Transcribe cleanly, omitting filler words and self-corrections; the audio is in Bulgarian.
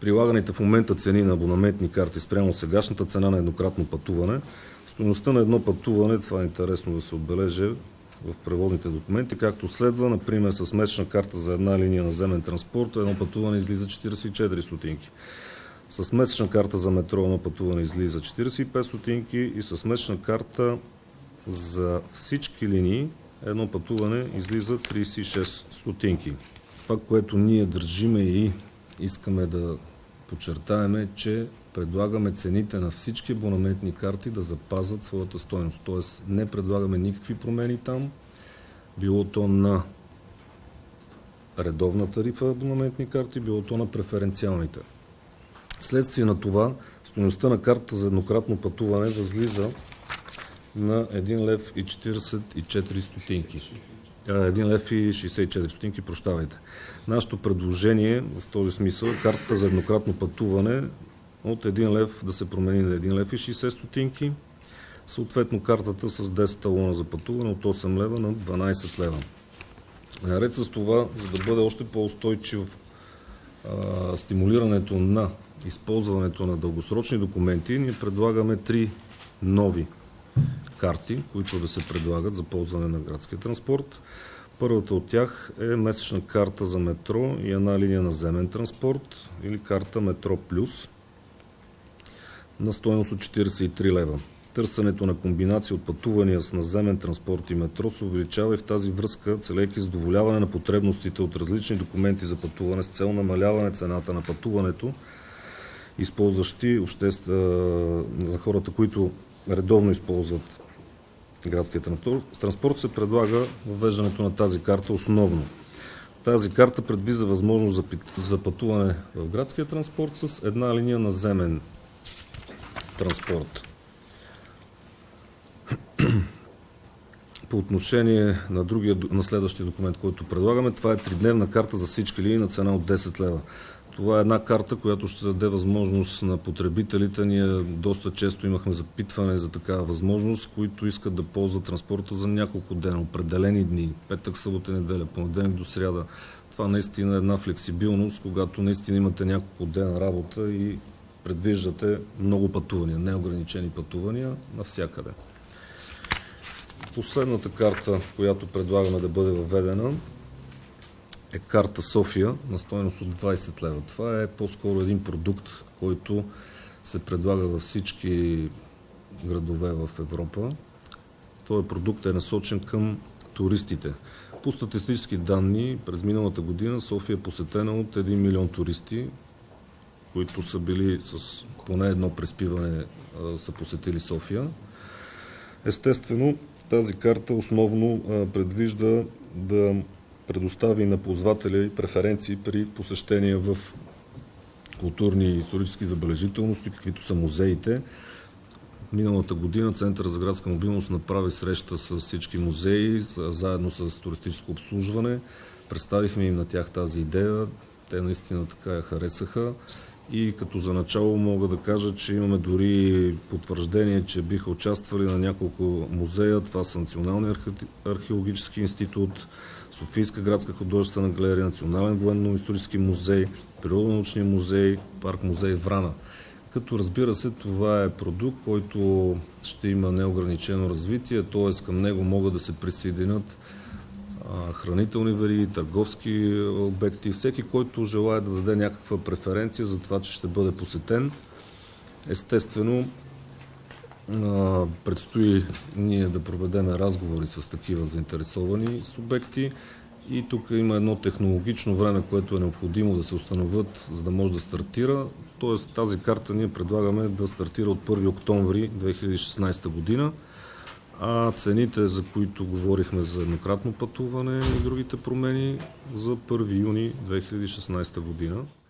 прилаганите в момента цени на абонаментни карти спрямо сегашната цена на еднократно пътуване, стойността на едно пътуване, това е интересно да се отбележи в превозните документи, както следва, например с месечна карта за една линия наземен транспорт, едно пътуване излиза 44 стотинки. С месечна карта за метро едно пътуване излиза 45 стотинки и с месечна карта за всички линии едно пътуване излиза 36 стотинки. Това, което ние държиме и искаме да подчертаем е, че предлагаме цените на всички абонаментни карти да запазят своята стойност. Т.е. не предлагаме никакви промени там, било то на редовна тарифа абонаментни карти, било то на преференциалните. Следствие на това, стойността на картата за еднократно пътуване възлиза на 1 лев и 44 стотинки. 1 лев и 64 стотинки, прощавайте. Нашето предложение в този смисъл, картата за еднократно пътуване от 1 лев да се промени на 1 лев и 60 стотинки, съответно картата с 10 талона за пътуване от 8 лева на 12 лева. Наред с това, за да бъде още по-устойчиво стимулирането на използването на дългосрочни документи, ние предлагаме 3 нови карти, които да се предлагат за ползване на градския транспорт. Първата от тях е месечна карта за метро и една линия наземен транспорт или карта Метро Плюс на стойност от 43 лева. Търсенето на комбинация от пътувания с наземен транспорт и метро се увеличава и в тази връзка, целейки задоволяване на потребностите от различни документи за пътуване с цел намаляване цената на пътуването, използващи за хората, които редовно използват градския транспорт, се предлага въвеждането на тази карта основно. Тази карта предвижда възможност за пътуване в градския транспорт с една линия наземен транспорт. По отношение на следващия документ, който предлагаме, това е 3-дневна карта за всички линии на цена от 10 лева. Това е една карта, която ще даде възможност на потребителите. Ние доста често имахме запитване за такава възможност, които искат да ползват транспорта за няколко дена, определени дни, петък, събота, неделя, понеделник до сряда. Това наистина е една флексибилност, когато наистина имате няколко дена работа и предвиждате много пътувания, неограничени пътувания навсякъде. Последната карта, която предлагаме да бъде въведена, е карта София на стойност от 20 лева. Това е по-скоро един продукт, който се предлага във всички градове в Европа. Този продукт е насочен към туристите. По статистически данни, през миналата година София е посетена от 1 милион туристи, които са били с поне едно преспиване, са посетили София. Естествено, тази карта основно предвижда да предостави на ползвателя и преференции при посещения в културни и исторически забележителности, каквито са музеите. Миналата година Център за градска мобилност направи среща с всички музеи, заедно с туристическо обслужване. Представихме им на тях тази идея. Те наистина така я харесаха. И като за начало мога да кажа, че имаме дори потвърждение, че биха участвали на няколко музея. Това са Националния археологически институт, Софийска градска художествена галерия, Национален военно-исторически музей, Природонаучния музей, парк музей Врана. Като разбира се, това е продукт, който ще има неограничено развитие, т.е. към него могат да се присъединят хранителни вериги, търговски обекти, всеки, който желае да даде някаква преференция за това, че ще бъде посетен. Естествено, предстои ние да проведем разговори с такива заинтересовани субекти и тук има едно технологично време, което е необходимо да се установят, за да може да стартира. Тоест тази карта ние предлагаме да стартира от 1 октомври 2016 година. А цените, за които говорихме за еднократно пътуване и другите промени, за 1 юни 2016 година.